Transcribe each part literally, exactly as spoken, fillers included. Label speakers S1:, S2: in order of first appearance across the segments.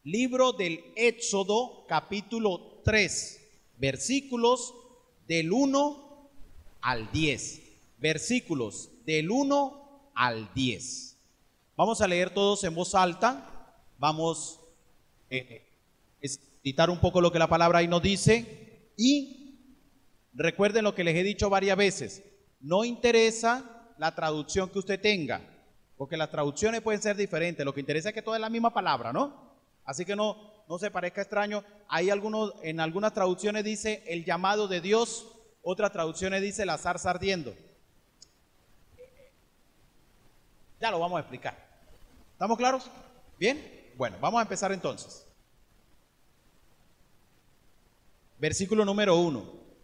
S1: Libro del Éxodo, capítulo tres, versículos del uno al diez. Versículos del uno al diez. Vamos a leer todos en voz alta. Vamos a eh, citar un poco lo que la palabra ahí nos dice. Y recuerden lo que les he dicho varias veces. No interesa la traducción que usted tenga, porque las traducciones pueden ser diferentes. Lo que interesa es que toda es la misma palabra, ¿no? Así que no, no se parezca extraño. Hay algunos, en algunas traducciones dice el llamado de Dios, otras traducciones dice la zarza ardiendo. Ya lo vamos a explicar. ¿Estamos claros? ¿Bien? Bueno, vamos a empezar entonces. Versículo número uno.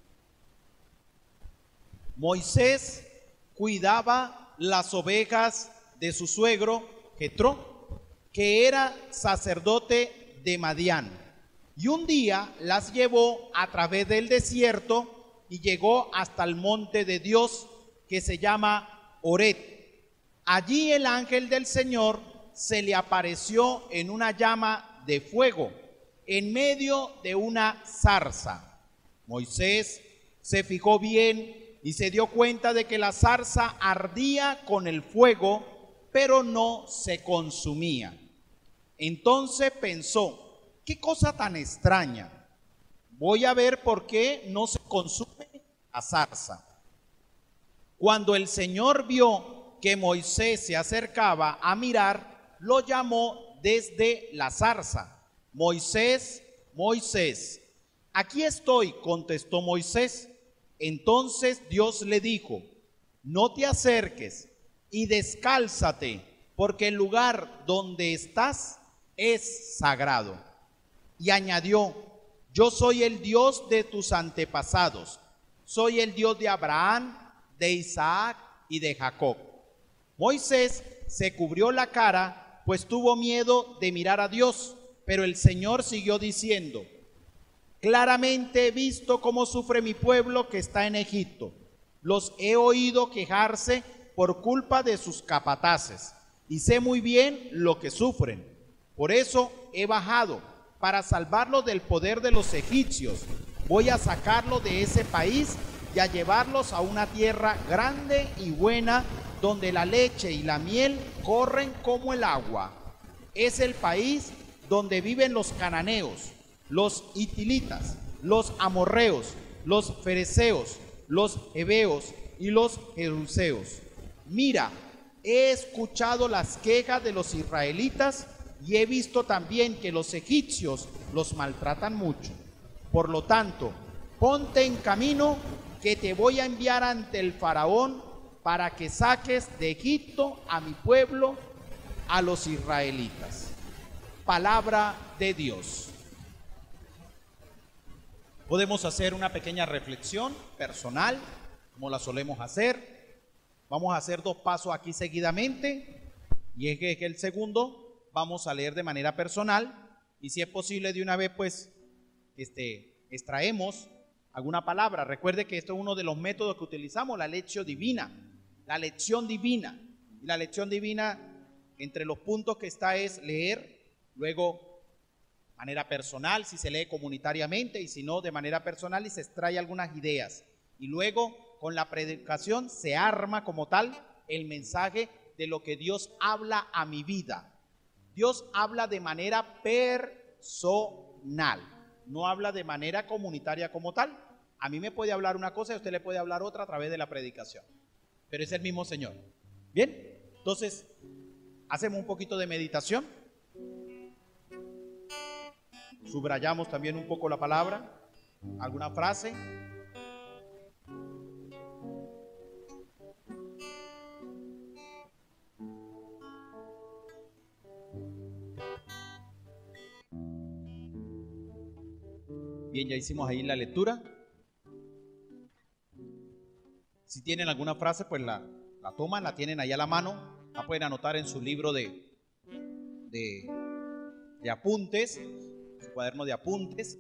S1: Moisés cuidaba las ovejas de su suegro Jetro, que era sacerdote de Madián, y un día las llevó a través del desierto y llegó hasta el monte de Dios que se llama Horeb. Allí el ángel del Señor se le apareció en una llama de fuego en medio de una zarza. Moisés se fijó bien y se dio cuenta de que la zarza ardía con el fuego, pero no se consumía. Entonces pensó, qué cosa tan extraña, voy a ver por qué no se consume la zarza. Cuando el Señor vio que Moisés se acercaba a mirar, lo llamó desde la zarza. Moisés, Moisés. Aquí estoy, contestó Moisés. Entonces Dios le dijo, no te acerques y descálzate, porque el lugar donde estás es sagrado. Y añadió, yo soy el Dios de tus antepasados, soy el Dios de Abraham, de Isaac y de Jacob. Moisés se cubrió la cara, pues tuvo miedo de mirar a Dios, pero el Señor siguió diciendo, claramente he visto cómo sufre mi pueblo que está en Egipto. Los he oído quejarse por culpa de sus capataces, y sé muy bien lo que sufren. Por eso he bajado para salvarlos del poder de los egipcios. Voy a sacarlos de ese país y a llevarlos a una tierra grande y buena, donde la leche y la miel corren como el agua. Es el país donde viven los cananeos, los hitilitas, los amorreos, los fereceos, los heveos y los jeruseos. Mira, he escuchado las quejas de los israelitas y he visto también que los egipcios los maltratan mucho. Por lo tanto, ponte en camino, que te voy a enviar ante el faraón para que saques de Egipto a mi pueblo, a los israelitas. Palabra de Dios. Podemos hacer una pequeña reflexión personal, como la solemos hacer. Vamos a hacer dos pasos aquí seguidamente, y es que, es que el segundo vamos a leer de manera personal, y si es posible de una vez pues este, extraemos alguna palabra. Recuerde que esto es uno de los métodos que utilizamos, la lección divina, la lección divina. Y la lección divina, entre los puntos que está es leer, luego de manera personal, si se lee comunitariamente, y si no, de manera personal, y se extrae algunas ideas. Y luego, con la predicación, se arma como tal el mensaje de lo que Dios habla a mi vida. Dios habla de manera personal, no habla de manera comunitaria como tal. A mí me puede hablar una cosa y a usted le puede hablar otra a través de la predicación, pero es el mismo Señor. Bien, entonces hacemos un poquito de meditación. Subrayamos también un poco la palabra, alguna frase. Bien, ya hicimos ahí la lectura. Si tienen alguna frase, pues la, la toman, la tienen ahí a la mano, la pueden anotar en su libro de, de, de apuntes, su cuaderno de apuntes.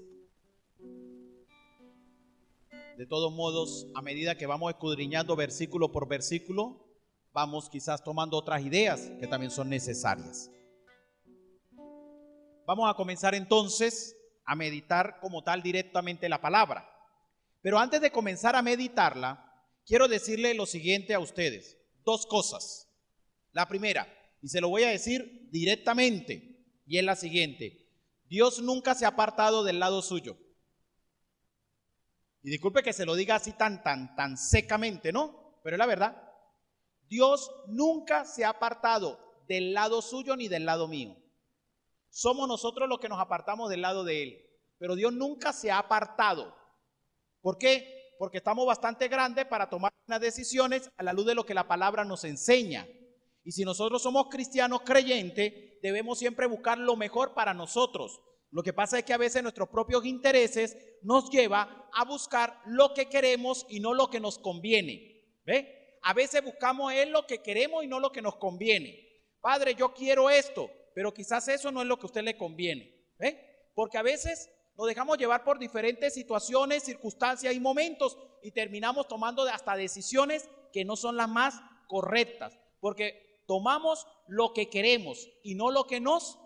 S1: De todos modos, a medida que vamos escudriñando versículo por versículo, vamos quizás tomando otras ideas que también son necesarias. vamos a comenzar entonces a meditar como tal directamente la palabra. Pero antes de comenzar a meditarla, quiero decirle lo siguiente a ustedes, dos cosas. La primera, y se lo voy a decir directamente, y es la siguiente: Dios nunca se ha apartado del lado suyo. Y disculpe que se lo diga así tan, tan, tan secamente, ¿no? Pero es la verdad. Dios nunca se ha apartado del lado suyo ni del lado mío. Somos nosotros los que nos apartamos del lado de Él. Pero Dios nunca se ha apartado. ¿Por qué? Porque estamos bastante grandes para tomar unas decisiones a la luz de lo que la palabra nos enseña. Y si nosotros somos cristianos creyentes, debemos siempre buscar lo mejor para nosotros. Lo que pasa es que a veces nuestros propios intereses nos lleva a buscar lo que queremos y no lo que nos conviene. ¿Ve? A veces buscamos es lo que queremos y no lo que nos conviene. Padre, yo quiero esto, pero quizás eso no es lo que a usted le conviene. ¿Ve? Porque a veces nos dejamos llevar por diferentes situaciones, circunstancias y momentos y terminamos tomando hasta decisiones que no son las más correctas. Porque tomamos lo que queremos y no lo que nos,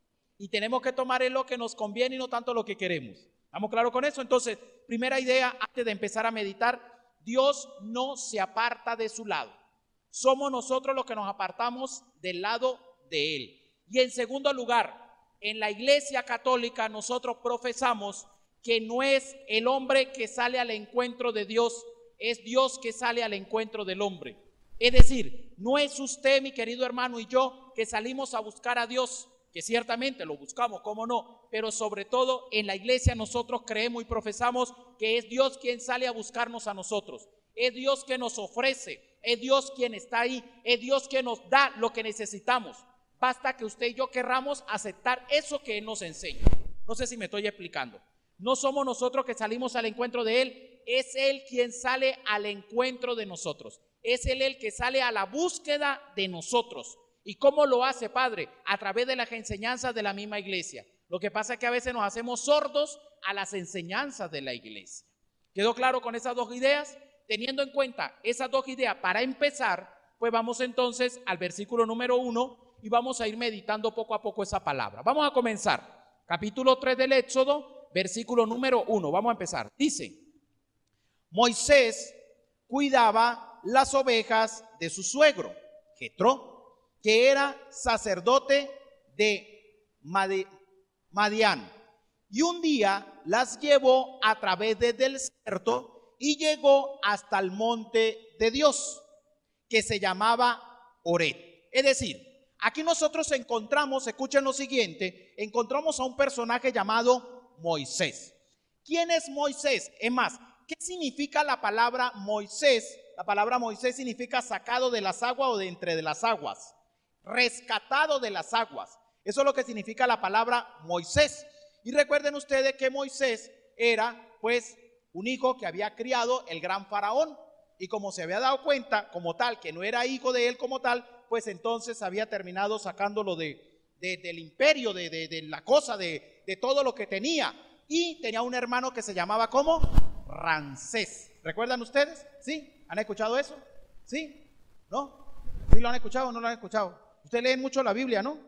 S1: y tenemos que tomar es lo que nos conviene y no tanto lo que queremos. ¿Estamos claros con eso? Entonces, primera idea antes de empezar a meditar: Dios no se aparta de su lado. Somos nosotros los que nos apartamos del lado de Él. Y en segundo lugar, en la Iglesia Católica nosotros profesamos que no es el hombre que sale al encuentro de Dios, es Dios que sale al encuentro del hombre. Es decir, no es usted, mi querido hermano, y yo que salimos a buscar a Dios, que ciertamente lo buscamos, cómo no, pero sobre todo en la iglesia nosotros creemos y profesamos que es Dios quien sale a buscarnos a nosotros. Es Dios que nos ofrece, es Dios quien está ahí, es Dios quien nos da lo que necesitamos. Basta que usted y yo querramos aceptar eso que Él nos enseña. No sé si me estoy explicando. No somos nosotros que salimos al encuentro de Él, es Él quien sale al encuentro de nosotros. Es Él el que sale a la búsqueda de nosotros. ¿Y cómo lo hace, Padre? A través de las enseñanzas de la misma iglesia. Lo que pasa es que a veces nos hacemos sordos a las enseñanzas de la iglesia. ¿Quedó claro con esas dos ideas? Teniendo en cuenta esas dos ideas, para empezar, pues vamos entonces al versículo número uno y vamos a ir meditando poco a poco esa palabra. Vamos a comenzar. Capítulo tres del Éxodo, versículo número uno. Vamos a empezar. Dice: Moisés cuidaba las ovejas de su suegro, Jetro, que era sacerdote de Madián, y un día las llevó a través del desierto y llegó hasta el monte de Dios, que se llamaba Horeb. Es decir, aquí nosotros encontramos, escuchen lo siguiente, encontramos a un personaje llamado Moisés. ¿Quién es Moisés? Es más, ¿qué significa la palabra Moisés? La palabra Moisés significa sacado de las aguas o de entre de las aguas. Rescatado de las aguas. Eso es lo que significa la palabra Moisés. Y recuerden ustedes que Moisés era pues un hijo que había criado el gran faraón, y como se había dado cuenta como tal que no era hijo de él como tal, pues entonces había terminado sacándolo de, de, del imperio, de, de, de la cosa, de, de todo lo que tenía. Y tenía un hermano que se llamaba ¿cómo? Ramsés. ¿Recuerdan ustedes? ¿Sí? ¿Han escuchado eso? ¿Sí? ¿No? ¿Sí lo han escuchado o no lo han escuchado? Ustedes leen mucho la Biblia, ¿no?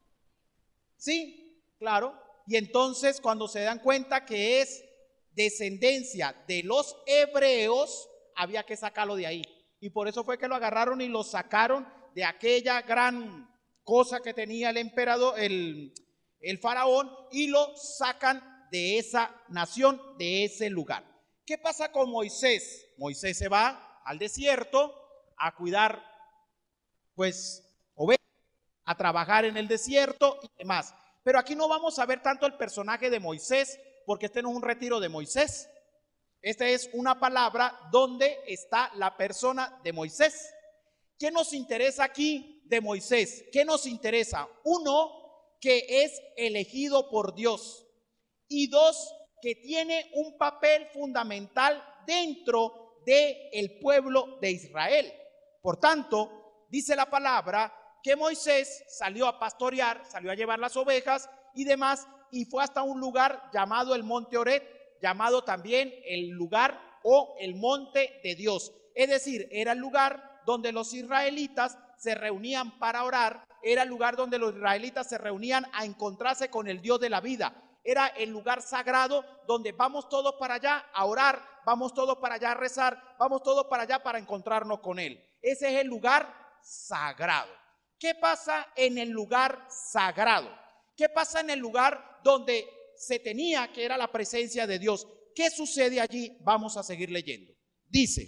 S1: Sí, claro. Y entonces cuando se dan cuenta que es descendencia de los hebreos, había que sacarlo de ahí. Y por eso fue que lo agarraron y lo sacaron de aquella gran cosa que tenía el emperador, el, el faraón, y lo sacan de esa nación, de ese lugar. ¿Qué pasa con Moisés? Moisés se va al desierto a cuidar, pues, ovejas, a trabajar en el desierto y demás. Pero aquí no vamos a ver tanto el personaje de Moisés, porque este no es un retiro de Moisés. Esta es una palabra donde está la persona de Moisés. ¿Qué nos interesa aquí de Moisés? ¿Qué nos interesa? Uno, que es elegido por Dios. Y dos, que tiene un papel fundamental dentro del pueblo de Israel. Por tanto, dice la palabra que Moisés salió a pastorear, salió a llevar las ovejas y demás, y fue hasta un lugar llamado el monte Horeb, llamado también el lugar o el monte de Dios. Es decir, era el lugar donde los israelitas se reunían para orar era el lugar donde los israelitas se reunían a encontrarse con el Dios de la vida. Era el lugar sagrado donde vamos todos para allá a orar, vamos todos para allá a rezar, vamos todos para allá para encontrarnos con Él. Ese es el lugar sagrado. ¿Qué pasa en el lugar sagrado? ¿Qué pasa en el lugar donde se tenía que era la presencia de Dios? ¿Qué sucede allí? Vamos a seguir leyendo. Dice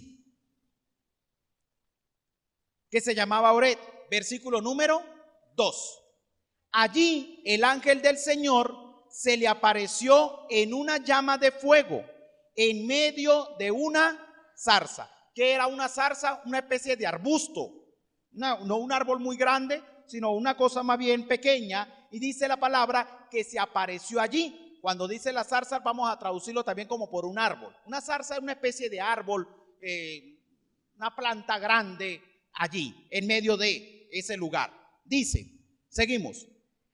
S1: que se llamaba Oret, versículo número dos. Allí el ángel del Señor se le apareció en una llama de fuego en medio de una zarza. ¿Qué era una zarza? Una especie de arbusto, no, no un árbol muy grande, sino una cosa más bien pequeña. Y dice la palabra que se apareció allí. Cuando dice la zarza, vamos a traducirlo también como por un árbol. Una zarza es una especie de árbol, eh, una planta grande allí, en medio de ese lugar. Dice, seguimos.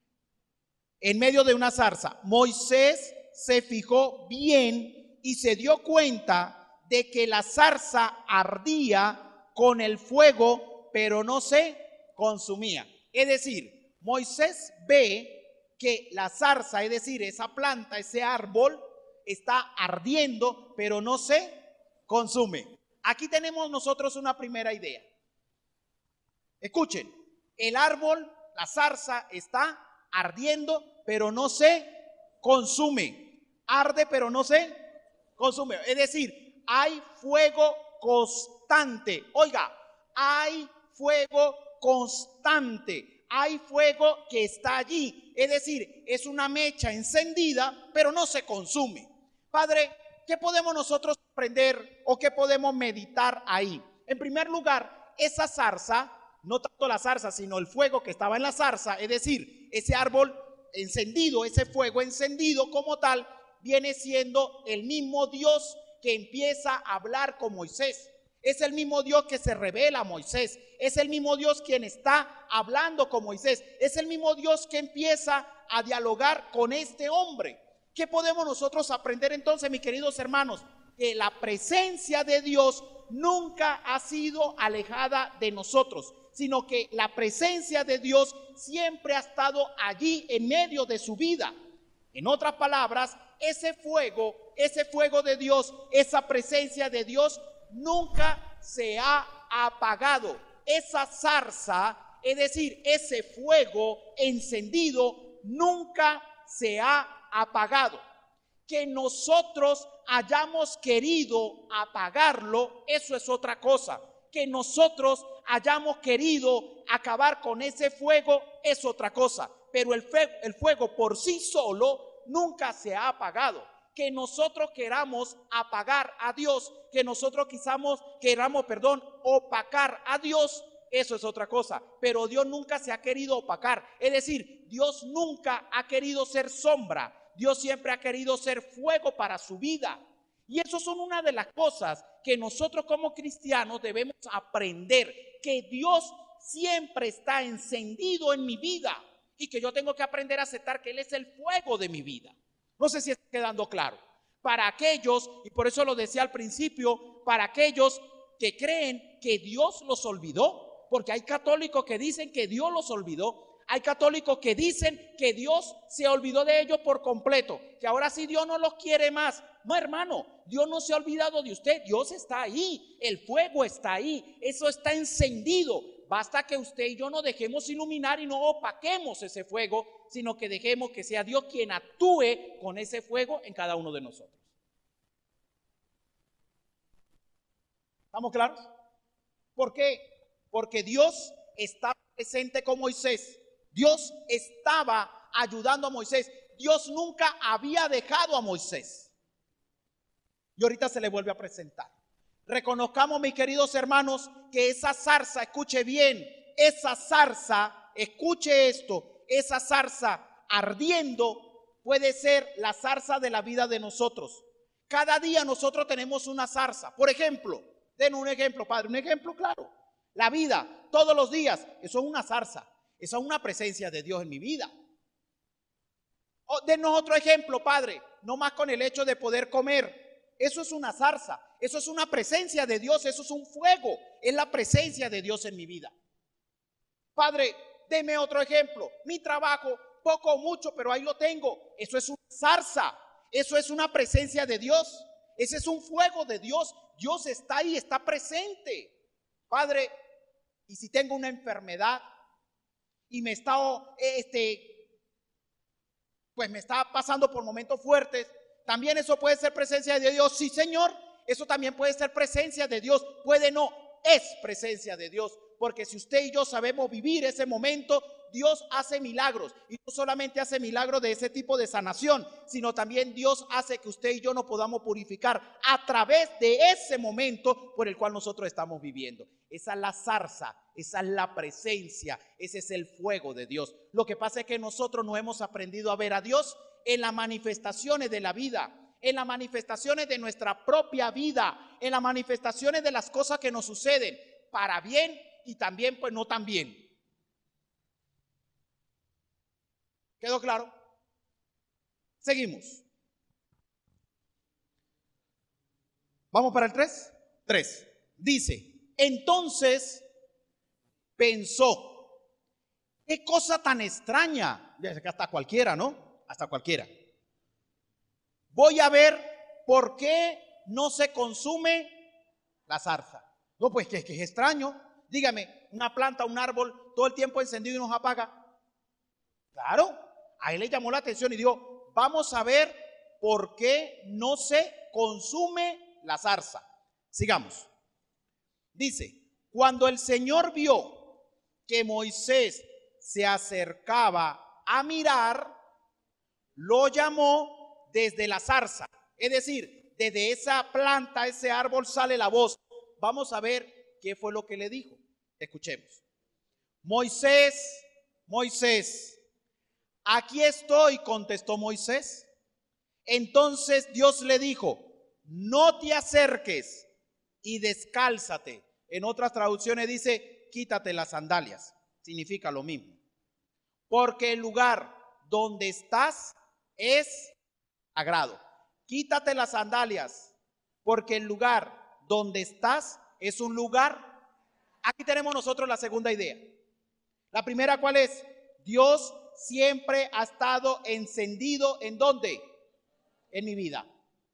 S1: En medio de una zarza, Moisés se fijó bien y se dio cuenta de que la zarza ardía con el fuego, pero no se consumía. Es decir, Moisés ve que la zarza, es decir, esa planta, ese árbol, está ardiendo, pero no se consume. Aquí tenemos nosotros una primera idea. Escuchen, el árbol, la zarza, está ardiendo, pero no se consume. Arde, pero no se consume. Es decir, hay fuego constante. Oiga, hay fuego constante. Hay fuego que está allí. Es decir, es una mecha encendida, pero no se consume. Padre, ¿qué podemos nosotros aprender o qué podemos meditar ahí? En primer lugar, esa zarza, no tanto la zarza, sino el fuego que estaba en la zarza, es decir, ese árbol encendido, ese fuego encendido como tal, viene siendo el mismo Dios que empieza a hablar con Moisés. Es el mismo Dios que se revela a Moisés. Es el mismo Dios quien está hablando con Moisés. Es el mismo Dios que empieza a dialogar con este hombre. ¿Qué podemos nosotros aprender entonces, mis queridos hermanos? Que la presencia de Dios nunca ha sido alejada de nosotros, sino que la presencia de Dios siempre ha estado allí en medio de su vida. En otras palabras, ese fuego, ese fuego de Dios, esa presencia de Dios nunca se ha apagado. Esa zarza, es decir, ese fuego encendido, nunca se ha apagado. Que nosotros hayamos querido apagarlo, eso es otra cosa. Que nosotros hayamos querido acabar con ese fuego es otra cosa. Pero el fuego, el fuego por sí solo nunca se ha apagado. Que nosotros queramos apagar a Dios, que nosotros quizamos, queramos, perdón, opacar a Dios, eso es otra cosa. Pero Dios nunca se ha querido opacar. Es decir, Dios nunca ha querido ser sombra. Dios siempre ha querido ser fuego para su vida. Y eso son una de las cosas que nosotros como cristianos debemos aprender. Que Dios siempre está encendido en mi vida. Y que yo tengo que aprender a aceptar que Él es el fuego de mi vida. No sé si está quedando claro. Para aquellos, y por eso lo decía al principio, para aquellos que creen que Dios los olvidó, porque hay católicos que dicen que Dios los olvidó, hay católicos que dicen que Dios se olvidó de ellos por completo, que ahora sí Dios no los quiere más. No, hermano, Dios no se ha olvidado de usted, Dios está ahí, el fuego está ahí, eso está encendido. Basta que usted y yo no dejemos iluminar y no opaquemos ese fuego, sino que dejemos que sea Dios quien actúe con ese fuego en cada uno de nosotros. ¿Estamos claros? ¿Por qué? Porque Dios estaba presente con Moisés. Dios estaba ayudando a Moisés. Dios nunca había dejado a Moisés. Y ahorita se le vuelve a presentar. Reconozcamos, mis queridos hermanos, que esa zarza, escuche bien, esa zarza, escuche esto, esa zarza ardiendo puede ser la zarza de la vida de nosotros. Cada día nosotros tenemos una zarza. Por ejemplo, den un ejemplo, padre, un ejemplo claro. La vida, todos los días, eso es una zarza, eso es una presencia de Dios en mi vida. O, denos otro ejemplo, padre, no más con el hecho de poder comer. Eso es una zarza, eso es una presencia de Dios, eso es un fuego, es la presencia de Dios en mi vida. Padre, Deme otro ejemplo. Mi trabajo, poco o mucho, pero ahí lo tengo. Eso es una zarza. Eso es una presencia de Dios. Ese es un fuego de Dios. Dios está ahí, está presente. Padre, y si tengo una enfermedad y me está, este, pues me está pasando por momentos fuertes, también eso puede ser presencia de Dios. Sí, Señor, eso también puede ser presencia de Dios. Puede no, es presencia de Dios. Porque si usted y yo sabemos vivir ese momento, Dios hace milagros. Y no solamente hace milagros de ese tipo de sanación, sino también Dios hace que usted y yo nos podamos purificar a través de ese momento por el cual nosotros estamos viviendo. Esa es la zarza, esa es la presencia, ese es el fuego de Dios. Lo que pasa es que nosotros no hemos aprendido a ver a Dios en las manifestaciones de la vida, en las manifestaciones de nuestra propia vida, en las manifestaciones de las cosas que nos suceden, para bien y también pues no tan bien. ¿Quedó claro? Seguimos. Vamos para el tres. tres. Dice, entonces pensó, qué cosa tan extraña. Ya sé que hasta cualquiera, ¿no? Hasta cualquiera. Voy a ver por qué no se consume la zarza. No, pues que, que es extraño. Dígame, una planta, un árbol, todo el tiempo encendido y nos apaga. Claro, a él le llamó la atención y dijo, vamos a ver por qué no se consume la zarza. Sigamos. Dice, cuando el Señor vio que Moisés se acercaba a mirar, lo llamó desde la zarza. Es decir, desde esa planta, ese árbol sale la voz. Vamos a ver qué fue lo que le dijo. Escuchemos. Moisés, Moisés, aquí estoy, contestó Moisés. Entonces Dios le dijo, no te acerques y descálzate. En otras traducciones dice, quítate las sandalias. Significa lo mismo. Porque el lugar donde estás es sagrado. Quítate las sandalias, porque el lugar donde estás es un lugar. Aquí tenemos nosotros la segunda idea. La primera, ¿cuál es? Dios siempre ha estado encendido. ¿En dónde? En mi vida.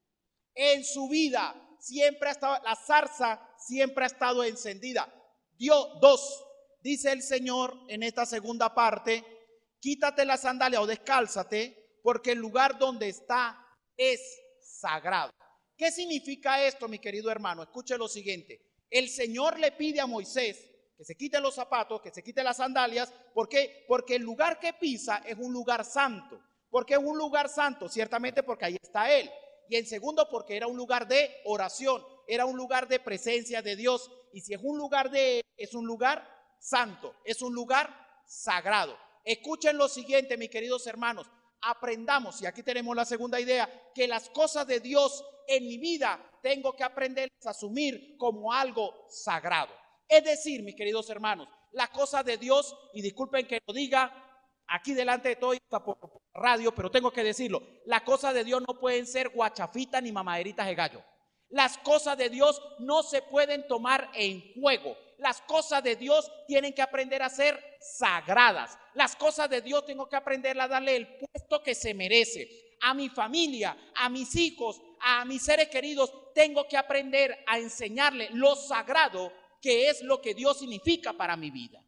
S1: En su vida siempre ha estado, la zarza siempre ha estado encendida. Dios, dos, dice el Señor en esta segunda parte, quítate la sandalia o descálzate, porque el lugar donde está es sagrado. ¿Qué significa esto, mi querido hermano? Escuche lo siguiente. El Señor le pide a Moisés que se quite los zapatos, que se quite las sandalias. ¿Por qué? Porque el lugar que pisa es un lugar santo. ¿Por qué es un lugar santo? Ciertamente porque ahí está Él. Y en segundo, porque era un lugar de oración, era un lugar de presencia de Dios. Y si es un lugar de Él, es un lugar santo, es un lugar sagrado. Escuchen lo siguiente, mis queridos hermanos. Aprendamos, y aquí tenemos la segunda idea, que las cosas de Dios en mi vida tengo que aprender a asumir como algo sagrado. Es decir, mis queridos hermanos, las cosas de Dios, y disculpen que lo diga aquí delante de todo y está por radio, pero tengo que decirlo, las cosas de Dios no pueden ser guachafitas ni mamaderitas de gallo. Las cosas de Dios no se pueden tomar en juego. Las cosas de Dios tienen que aprender a ser sagradas. Las cosas de Dios tengo que aprender a darle el puesto que se merece. A mi familia, a mis hijos, a mis seres queridos, tengo que aprender a enseñarle lo sagrado que es lo que Dios significa para mi vida.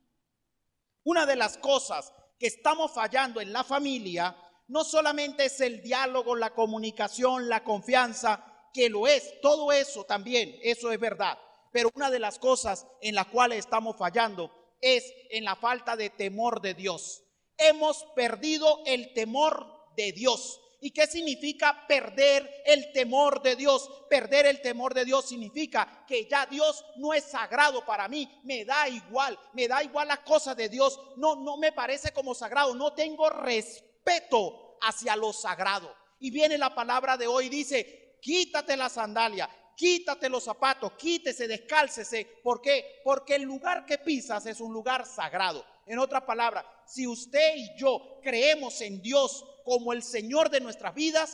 S1: Una de las cosas que estamos fallando en la familia no solamente es el diálogo, la comunicación, la confianza, que lo es, todo eso también, eso es verdad. Pero una de las cosas en las cuales estamos fallando es en la falta de temor de Dios. Hemos perdido el temor de Dios. ¿Y qué significa perder el temor de Dios? Perder el temor de Dios significa que ya Dios no es sagrado para mí. Me da igual, me da igual las cosas de Dios. No, no me parece como sagrado. No tengo respeto hacia lo sagrado. Y viene la palabra de hoy, dice, quítate la sandalia, quítate los zapatos, quítese, descálcese. ¿Por qué? Porque el lugar que pisas es un lugar sagrado. En otras palabras, si usted y yo creemos en Dios como el Señor de nuestras vidas,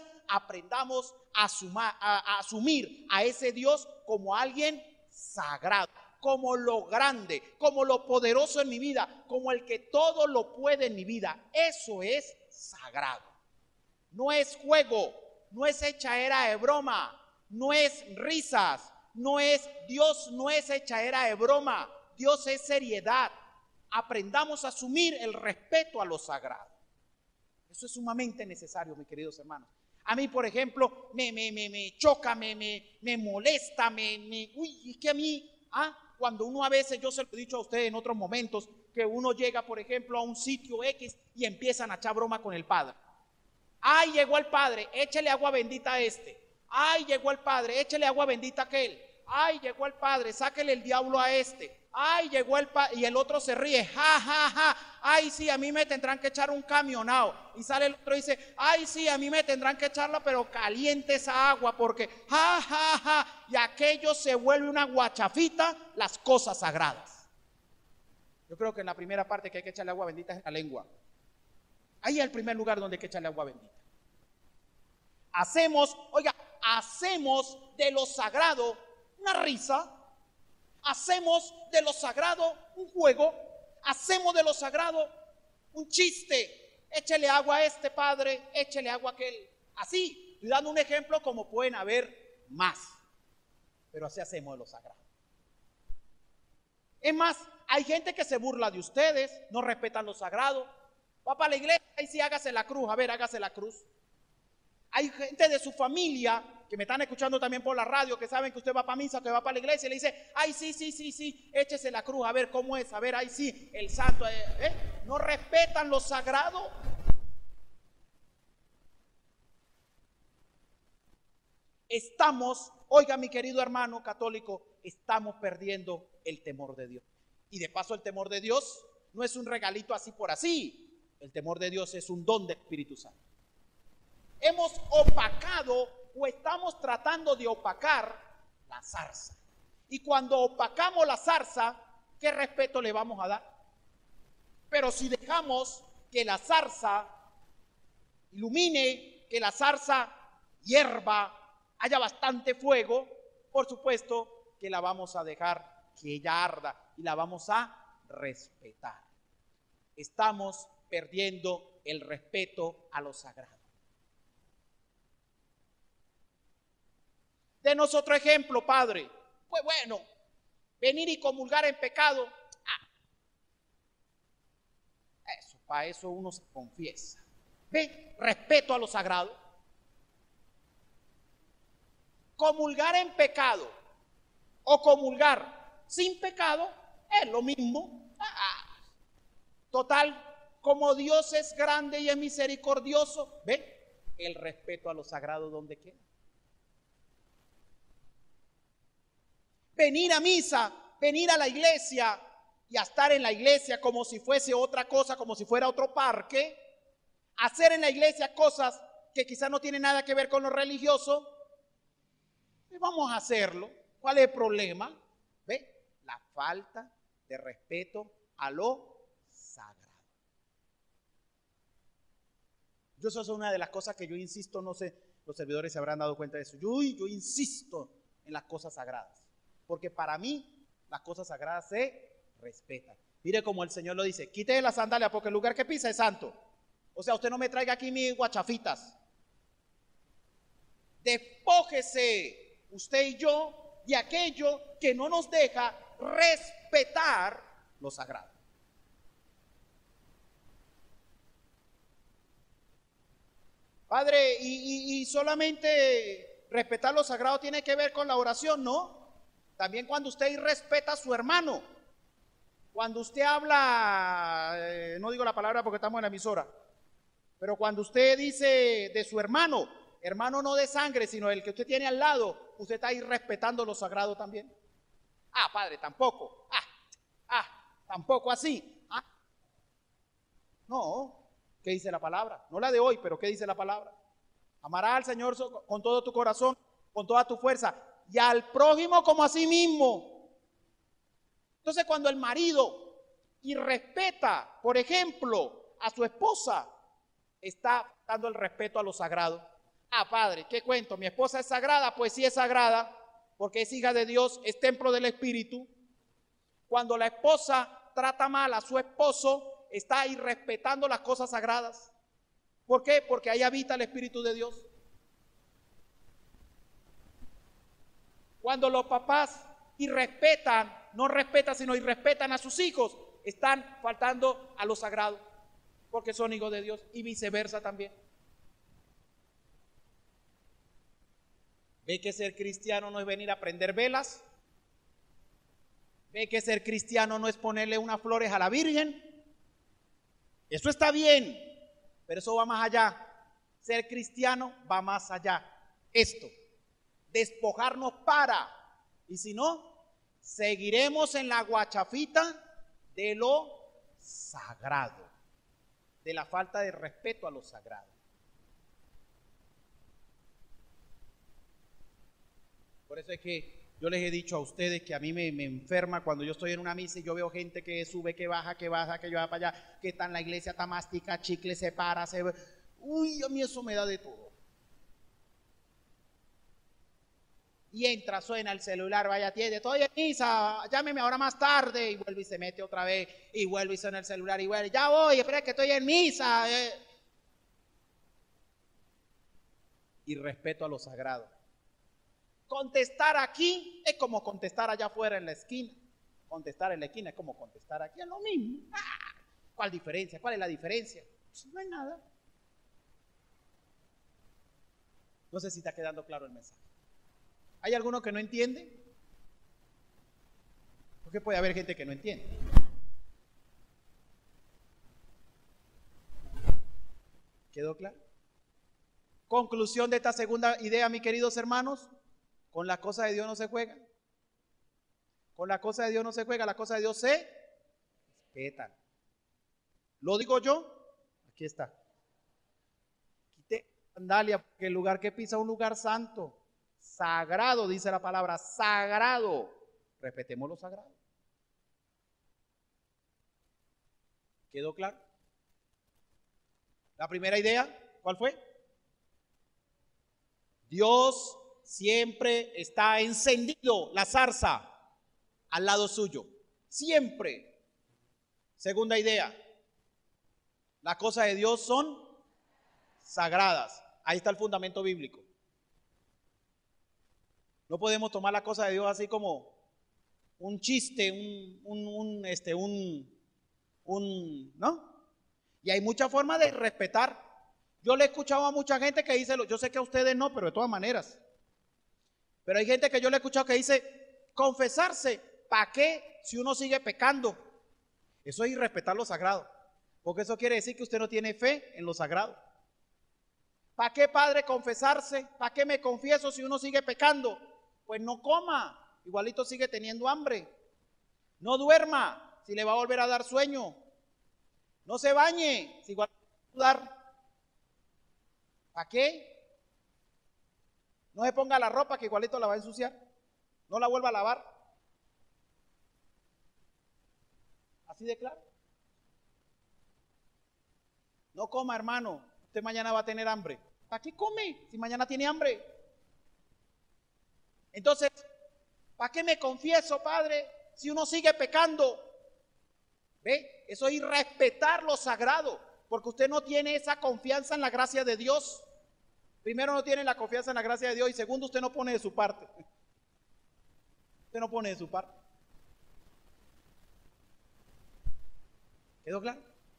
S1: aprendamos a, suma, a, a asumir a ese Dios como alguien sagrado, como lo grande, como lo poderoso en mi vida, como el que todo lo puede en mi vida. Eso es sagrado. No es juego, no es echadera de broma, no es risas, no es, Dios no es echadera de broma, Dios es seriedad. Aprendamos a asumir el respeto a lo sagrado. Eso es sumamente necesario, mis queridos hermanos. A mí, por ejemplo, me, me, me, me choca, me, me, me molesta, me, me, uy, es que a mí, ah, cuando uno a veces, yo se lo he dicho a ustedes en otros momentos, que uno llega, por ejemplo, a un sitio X y empiezan a echar broma con el padre. Ay, llegó el padre, échele agua bendita a este. Ay, llegó el padre, échele agua bendita a aquel. Ay, llegó el padre, sáquele el diablo a este. Ay, llegó el padre, y el otro se ríe, ja, ja, ja. Ay, sí, a mí me tendrán que echar un camionado. Y sale el otro y dice, ay, sí, a mí me tendrán que echarla, pero caliente esa agua, porque ja, ja, ja. Y aquello se vuelve una guachafita, las cosas sagradas. Yo creo que en la primera parte que hay que echarle agua bendita es la lengua. Ahí es el primer lugar donde hay que echarle agua bendita. Hacemos, oiga, hacemos de lo sagrado una risa, hacemos de lo sagrado un juego, hacemos de lo sagrado un chiste. Échele agua a este padre, échele agua a aquel. Así, estoy dando un ejemplo como pueden haber más, pero así hacemos de lo sagrado. Es más, hay gente que se burla de ustedes, no respetan lo sagrado. Va para la iglesia y sí, hágase la cruz, a ver, hágase la cruz. Hay gente de su familia que me están escuchando también por la radio, que saben que usted va para misa, que va para la iglesia y le dice, ay, sí, sí, sí, sí, échese la cruz, a ver cómo es, a ver, ay, sí, el santo, eh, ¿eh? No respetan lo sagrado. Estamos, oiga mi querido hermano católico, estamos perdiendo el temor de Dios. Y de paso el temor de Dios no es un regalito así por así. El temor de Dios es un don del Espíritu Santo. Hemos opacado o estamos tratando de opacar la zarza. Y cuando opacamos la zarza, ¿qué respeto le vamos a dar? Pero si dejamos que la zarza ilumine, que la zarza hierva, haya bastante fuego, por supuesto que la vamos a dejar que ella arda y la vamos a respetar. Estamos perdiendo el respeto a lo sagrado. Denos otro ejemplo, Padre. Pues bueno, venir y comulgar en pecado. Ah, eso, para eso uno se confiesa. ¿Ve? Respeto a lo sagrado. Comulgar en pecado o comulgar sin pecado es lo mismo. Ah, total, como Dios es grande y es misericordioso, ¿ve? El respeto a lo sagrado donde queda. Venir a misa, venir a la iglesia y a estar en la iglesia como si fuese otra cosa, como si fuera otro parque, hacer en la iglesia cosas que quizás no tienen nada que ver con lo religioso, pues vamos a hacerlo. ¿Cuál es el problema? ¿Ve? La falta de respeto a lo sagrado. Yo eso es una de las cosas que yo insisto, no sé, los servidores se habrán dado cuenta de eso. Yo, yo insisto en las cosas sagradas. Porque para mí las cosas sagradas se respetan. Mire como el Señor lo dice, quite la sandalia porque el lugar que pisa es santo. O sea, usted no me traiga aquí mis guachafitas. Despójese usted y yo de aquello que no nos deja respetar lo sagrado. Padre, y, y, y solamente respetar lo sagrado tiene que ver con la oración, ¿no? También cuando usted irrespeta a su hermano, cuando usted habla, eh, no digo la palabra porque estamos en la emisora, pero cuando usted dice de su hermano, hermano no de sangre, sino el que usted tiene al lado, usted está irrespetando lo sagrado también. Ah, padre, tampoco. Ah, ah, tampoco así. Ah. No, ¿qué dice la palabra? No la de hoy, pero ¿qué dice la palabra? Amarás al Señor con todo tu corazón, con toda tu fuerza, y al prójimo como a sí mismo. Entonces cuando el marido irrespeta, por ejemplo, a su esposa, está dando el respeto a lo sagrado. Ah, padre, ¿qué cuento? ¿Mi esposa es sagrada? Pues sí es sagrada, porque es hija de Dios, es templo del Espíritu. cuando la esposa trata mal a su esposo, está irrespetando las cosas sagradas. ¿Por qué? Porque ahí habita el Espíritu de Dios. Cuando los papás irrespetan, no respetan, sino irrespetan a sus hijos, están faltando a lo sagrado, porque son hijos de Dios, y viceversa también. ¿Ve que ser cristiano no es venir a prender velas? ¿Ve que ser cristiano no es ponerle unas flores a la Virgen? Eso está bien, pero eso va más allá. Ser cristiano va más allá. Esto, despojarnos para, y si no, seguiremos en la guachafita de lo sagrado, de la falta de respeto a lo sagrado. Por eso es que yo les he dicho a ustedes que a mí me, me enferma cuando yo estoy en una misa y yo veo gente que sube, que baja, que baja, que va para allá, que está en la iglesia, está mastica, chicle, se para, se... Uy, a mí eso me da de todo. Y entra, suena el celular, vaya, tiene, estoy en misa, llámeme ahora más tarde, y vuelve y se mete otra vez, y vuelve y suena el celular, y vuelve, ya voy, espera que estoy en misa. Eh. Y respeto a lo sagrado. Contestar aquí es como contestar allá afuera en la esquina. Contestar en la esquina es como contestar aquí, es lo mismo. ¡Ah! ¿Cuál diferencia? ¿Cuál es la diferencia? Pues no hay nada. No sé si está quedando claro el mensaje. ¿Hay alguno que no entiende? Porque puede haber gente que no entiende. ¿Quedó claro? Conclusión de esta segunda idea, mis queridos hermanos. Con las cosas de Dios no se juega. Con las cosas de Dios no se juega. Las cosas de Dios se respetan. ¿Lo digo yo? Aquí está. Quite sandalia, porque el lugar que pisa es un lugar santo. Sagrado, dice la palabra, sagrado. Respetemos lo sagrado. ¿Quedó claro? La primera idea, ¿cuál fue? Dios siempre está encendido, la zarza, al lado suyo. Siempre. Segunda idea, las cosas de Dios son sagradas. Ahí está el fundamento bíblico. No podemos tomar la cosa de Dios así como un chiste, un, un, un, este, un, un, ¿no? Y hay muchas formas de respetar. Yo le he escuchado a mucha gente que dice, yo sé que a ustedes no, pero de todas maneras. Pero hay gente que yo le he escuchado que dice, confesarse, ¿para qué si uno sigue pecando? Eso es irrespetar lo sagrado, porque eso quiere decir que usted no tiene fe en lo sagrado. ¿Para qué, padre, confesarse? ¿Para qué me confieso si uno sigue pecando? Pues no coma, igualito sigue teniendo hambre. No duerma, si le va a volver a dar sueño. No se bañe, si igual va a sudar. ¿Para qué? No se ponga la ropa que igualito la va a ensuciar. No la vuelva a lavar. Así de claro. No coma, hermano. Usted mañana va a tener hambre. ¿Para qué come si mañana tiene hambre? Entonces, ¿para qué me confieso, padre, si uno sigue pecando? ¿Ve? Eso es irrespetar lo sagrado, porque usted no tiene esa confianza en la gracia de Dios. Primero, no tiene la confianza en la gracia de Dios, y segundo, usted no pone de su parte. Usted no pone de su parte. ¿Quedó claro?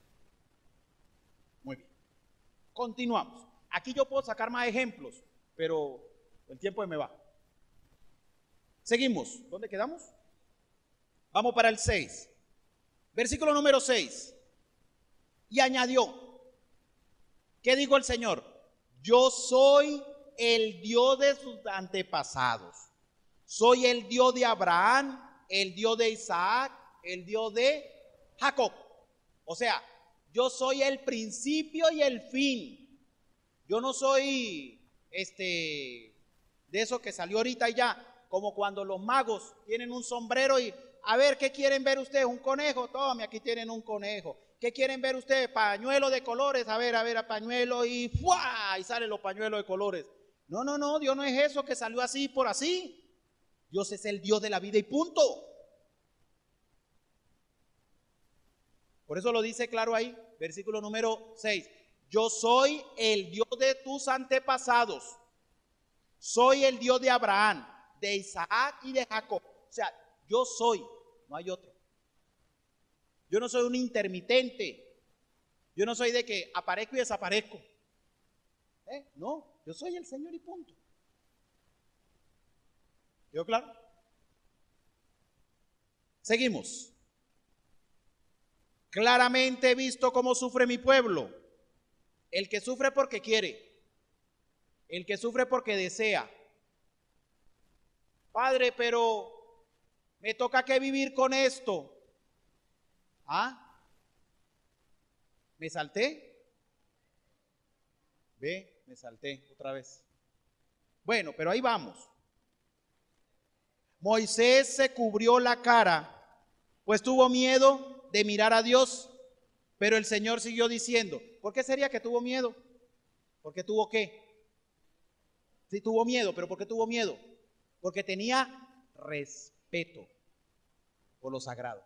S1: Muy bien. Continuamos. Aquí yo puedo sacar más ejemplos, pero el tiempo se me va. Seguimos. ¿Dónde quedamos? Vamos para el seis. Versículo número seis. Y añadió, ¿qué dijo el Señor? Yo soy el Dios de sus antepasados. Soy el Dios de Abraham, el Dios de Isaac, el Dios de Jacob. O sea, yo soy el principio y el fin. Yo no soy este de eso que salió ahorita y ya, como cuando los magos tienen un sombrero y a ver, ¿qué quieren ver ustedes? ¿Un conejo? Tome, aquí tienen un conejo. ¿Qué quieren ver ustedes? Pañuelo de colores. A ver, a ver, a pañuelo y ¡fua! Y salen los pañuelos de colores. No, no, no, Dios no es eso que salió así por así. Dios es el Dios de la vida y punto. Por eso lo dice claro ahí, versículo número seis. Yo soy el Dios de tus antepasados. Soy el Dios de Abraham, de Isaac y de Jacob. O sea, yo soy, no hay otro. Yo no soy un intermitente. Yo no soy de que aparezco y desaparezco. ¿Eh? No, yo soy el Señor y punto. ¿Quedó claro? Seguimos. Claramente he visto cómo sufre mi pueblo. El que sufre porque quiere. El que sufre porque desea. Padre, pero me toca que vivir con esto. ¿Ah? ¿Me salté? Ve, me salté otra vez. Bueno, pero ahí vamos. Moisés se cubrió la cara, pues tuvo miedo de mirar a Dios, pero el Señor siguió diciendo, ¿por qué sería que tuvo miedo? ¿Porque tuvo qué? Sí, tuvo miedo, pero ¿por qué tuvo miedo? Porque tenía respeto por lo sagrado.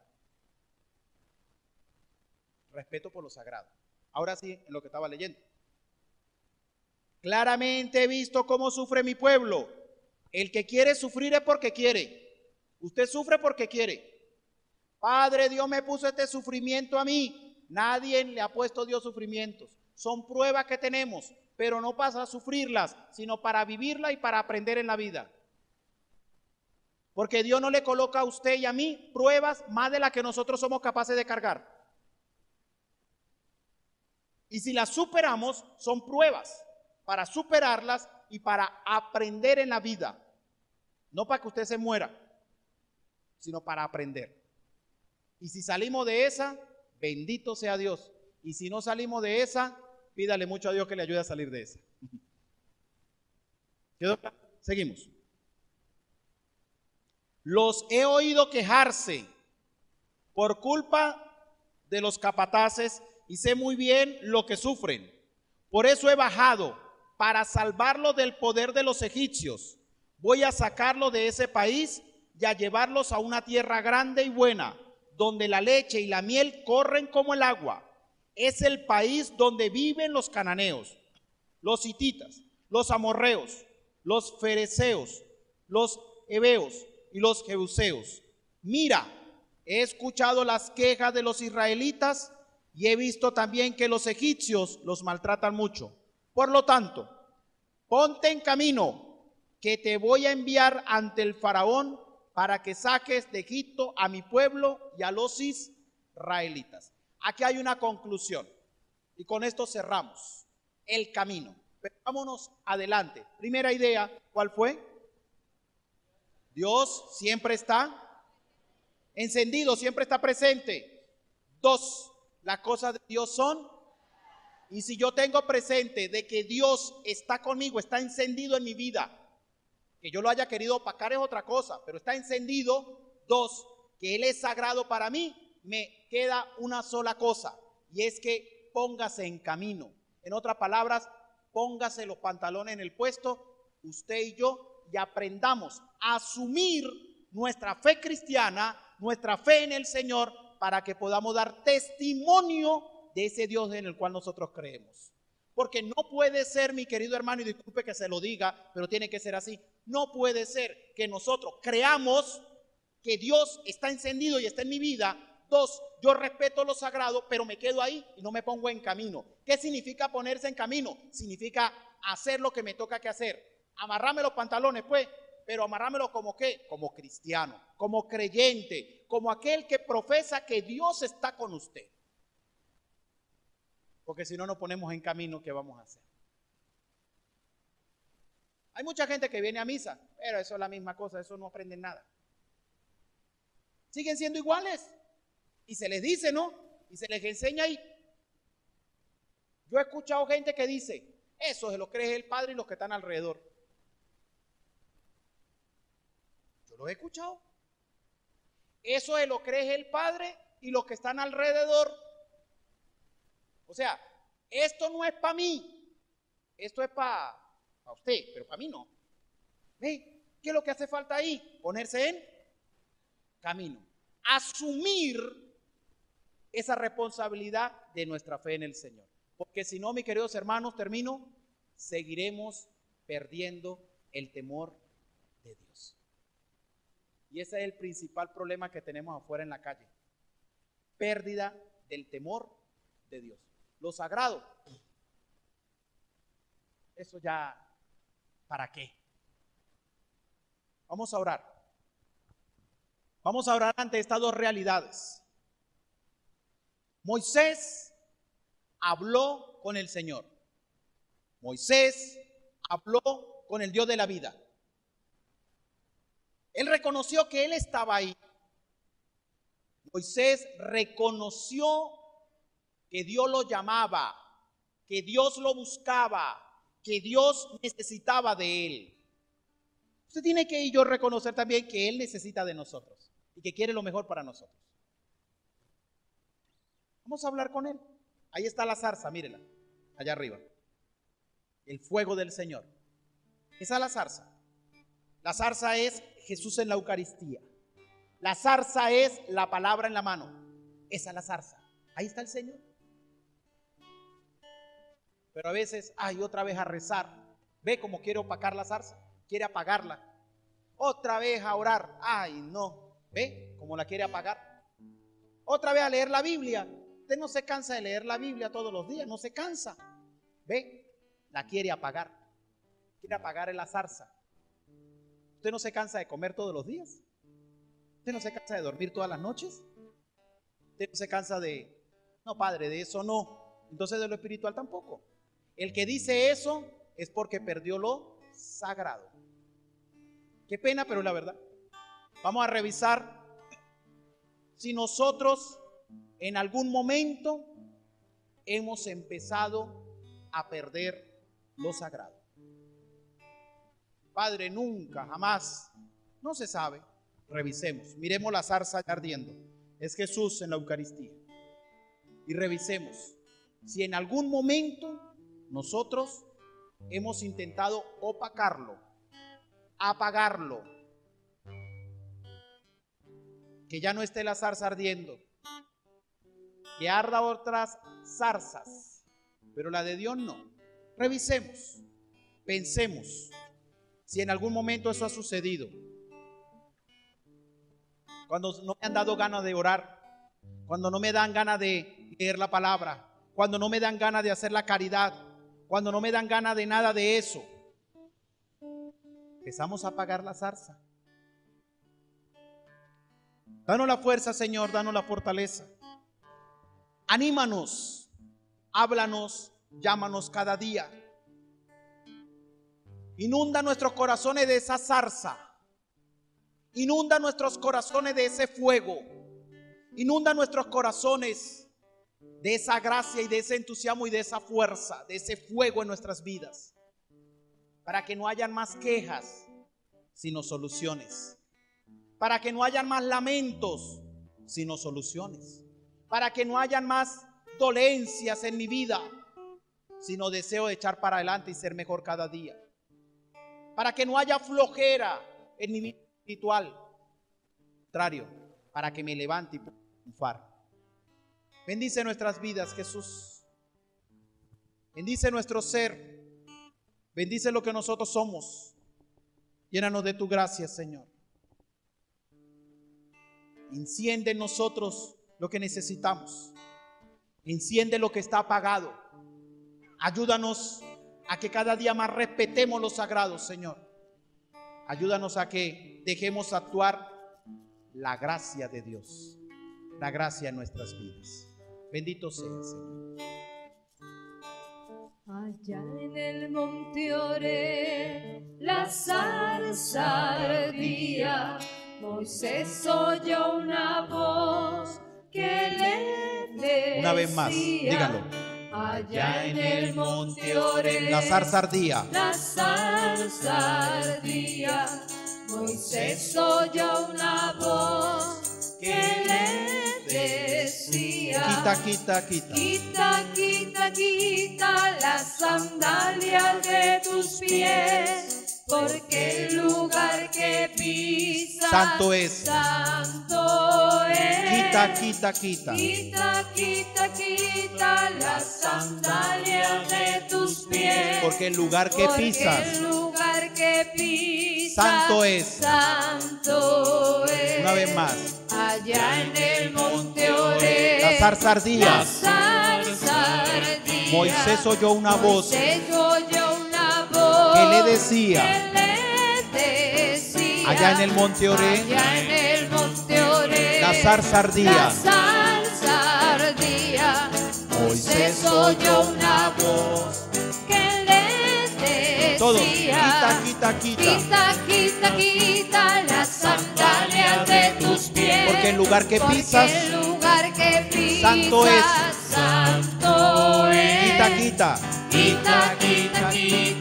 S1: Respeto por lo sagrado. Ahora sí, en lo que estaba leyendo. Claramente he visto cómo sufre mi pueblo. El que quiere sufrir es porque quiere. Usted sufre porque quiere. Padre, Dios me puso este sufrimiento a mí. Nadie le ha puesto a Dios sufrimientos. Son pruebas que tenemos, pero no para sufrirlas, sino para vivirlas y para aprender en la vida. Porque Dios no le coloca a usted y a mí pruebas más de las que nosotros somos capaces de cargar. Y si las superamos, son pruebas para superarlas y para aprender en la vida. No para que usted se muera, sino para aprender. Y si salimos de esa, bendito sea Dios. Y si no salimos de esa, pídale mucho a Dios que le ayude a salir de esa. ¿Quedó claro? Seguimos. Los he oído quejarse por culpa de los capataces y sé muy bien lo que sufren. Por eso he bajado para salvarlos del poder de los egipcios. Voy a sacarlos de ese país y a llevarlos a una tierra grande y buena, donde la leche y la miel corren como el agua. Es el país donde viven los cananeos, los hititas, los amorreos, los fereceos, los heveos y los jebuseos. Mira, he escuchado las quejas de los israelitas y he visto también que los egipcios los maltratan mucho. Por lo tanto, ponte en camino, que te voy a enviar ante el faraón para que saques de Egipto a mi pueblo y a los israelitas. Aquí hay una conclusión y con esto cerramos el camino. Pero vámonos adelante. Primera idea, ¿cuál fue? Dios siempre está encendido, siempre está presente. Dos, las cosas de Dios son, y si yo tengo presente de que Dios está conmigo, está encendido en mi vida, que yo lo haya querido opacar es otra cosa, pero está encendido. Dos, que Él es sagrado para mí, me queda una sola cosa, y es que póngase en camino. En otras palabras, póngase los pantalones en el puesto, usted y yo, y aprendamos a asumir nuestra fe cristiana, nuestra fe en el Señor, para que podamos dar testimonio de ese Dios en el cual nosotros creemos. Porque no puede ser, mi querido hermano, y disculpe que se lo diga, pero tiene que ser así, no puede ser que nosotros creamos que Dios está encendido y está en mi vida. Dos, yo respeto lo sagrado, pero me quedo ahí y no me pongo en camino. ¿Qué significa ponerse en camino? Significa hacer lo que me toca que hacer. Amarrarme los pantalones, pues, pero amarrármelo como qué, como cristiano, como creyente, como aquel que profesa que Dios está con usted. Porque si no nos ponemos en camino, ¿qué vamos a hacer? Hay mucha gente que viene a misa, pero eso es la misma cosa, eso no aprenden nada. Siguen siendo iguales. Y se les dice, ¿no? Y se les enseña ahí. Yo he escuchado gente que dice, eso se lo cree el Padre y los que están alrededor. Yo lo he escuchado. Eso se lo cree el Padre y los que están alrededor. O sea, esto no es para mí, esto es para pa usted, pero para mí no. ¿Ve? ¿Qué es lo que hace falta ahí? Ponerse en camino. Asumir esa responsabilidad de nuestra fe en el Señor. Porque si no, mis queridos hermanos, termino, seguiremos perdiendo el temor de Dios. Y ese es el principal problema que tenemos afuera en la calle. Pérdida del temor de Dios. Lo sagrado, eso ya, ¿para qué? Vamos a orar. Vamos a orar ante estas dos realidades. Moisés habló con el Señor. Moisés habló con el Dios de la vida. Él reconoció que él estaba ahí. Moisés reconoció que Dios lo llamaba, que Dios lo buscaba, que Dios necesitaba de él. Usted tiene que y yo reconocer también que Él necesita de nosotros y que quiere lo mejor para nosotros. Vamos a hablar con Él. Ahí está la zarza, mírela, allá arriba. El fuego del Señor. Esa es la zarza. La zarza es Jesús en la Eucaristía. La zarza es la palabra en la mano. Esa es la zarza. Ahí está el Señor. Pero a veces, ay, otra vez a rezar. Ve cómo quiere opacar la zarza. Quiere apagarla. Otra vez a orar. Ay, no. ¿Ve cómo la quiere apagar? Otra vez a leer la Biblia. Usted no se cansa de leer la Biblia todos los días. No se cansa. ¿Ve? La quiere apagar. Quiere apagar la zarza. ¿Usted no se cansa de comer todos los días? ¿Usted no se cansa de dormir todas las noches? ¿Usted no se cansa de... No, padre, de eso no. Entonces de lo espiritual tampoco. El que dice eso es porque perdió lo sagrado. Qué pena, pero la verdad. Vamos a revisar si nosotros en algún momento hemos empezado a perder lo sagrado. Padre, nunca, jamás, no se sabe. Revisemos, miremos la zarza ardiendo. Es Jesús en la Eucaristía. Y revisemos si en algún momento nosotros hemos intentado opacarlo, apagarlo, que ya no esté la zarza ardiendo, que arda otras zarzas, pero la de Dios no. Revisemos, pensemos si en algún momento eso ha sucedido. Cuando no me han dado ganas de orar, cuando no me dan ganas de leer la palabra, cuando no me dan ganas de hacer la caridad, cuando no me dan ganas de nada de eso, empezamos a apagar la zarza. Danos la fuerza, Señor, danos la fortaleza. Anímanos, háblanos, llámanos cada día. Inunda nuestros corazones de esa zarza. Inunda nuestros corazones de ese fuego. Inunda nuestros corazones de esa gracia y de ese entusiasmo y de esa fuerza, de ese fuego en nuestras vidas. Para que no hayan más quejas, sino soluciones. Para que no hayan más lamentos, sino soluciones. Para que no hayan más dolencias en mi vida, sino deseo de echar para adelante y ser mejor cada día. Para que no haya flojera en mi vida espiritual. Al contrario, para que me levante y pueda triunfar. Bendice nuestras vidas, Jesús. Bendice nuestro ser. Bendice lo que nosotros somos. Llénanos de tu gracia, Señor. Enciende en nosotros lo que necesitamos. Enciende lo que está apagado. Ayúdanos a que cada día más respetemos lo sagrado, Señor. Ayúdanos a que dejemos actuar la gracia de Dios. La gracia en nuestras vidas. Bendito sea, Señor.
S2: Allá en el monte Oreb la zarza ardía. Moisés oyó una voz que le decía.
S1: Una vez más, díganlo.
S2: Allá en el monte Oreb
S1: la zarza ardía.
S2: La zarza ardía. Moisés oyó una voz que le decía.
S1: Quita, quita, quita.
S2: Quita, quita, quita las sandalias de tus pies, porque el lugar que pisas
S1: santo es.
S2: Santo es.
S1: Quita, quita, quita.
S2: Quita, quita, quita las sandalias de tus pies.
S1: Porque el lugar que
S2: Porque
S1: pisas,
S2: el lugar que pisas,
S1: santo es.
S2: Santo es.
S1: Una vez más.
S2: Allá en el monte Oreb,
S1: La zarza ardía.
S2: la zarza ardía.
S1: Moisés oyó una voz
S2: Moisés oyó una voz
S1: que le decía,
S2: que le decía,
S1: allá en el monte Oreb,
S2: allá en el monte Oreb,
S1: la zarza ardía.
S2: la zarza ardía. Moisés oyó una voz que le decía,
S1: Todos, quita, quita, quita.
S2: quita, quita, quita las sandalias de tus pies.
S1: Porque el lugar que
S2: Porque
S1: pisas,
S2: el lugar que pisas,
S1: santo es.
S2: santo es.
S1: Quita, quita.
S2: Quita, quita, quita